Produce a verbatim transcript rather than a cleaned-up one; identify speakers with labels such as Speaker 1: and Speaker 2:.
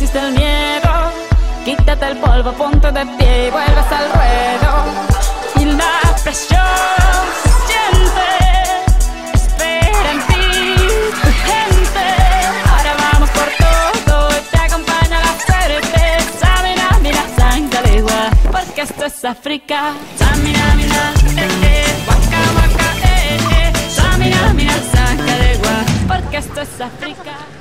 Speaker 1: existe el miedo. Quítate el polvo, ponte de pie y vuelves al ruedo. Y la presión se siente, espera en ti tu gente. Ahora vamos por todo y te acompaña la suerte. Samina, mira, Sangalegua, porque esto es África. Samina, mira, eh, eh, waka, waka, eh, eh. Samina, mira, Sangalegua, porque esto es África.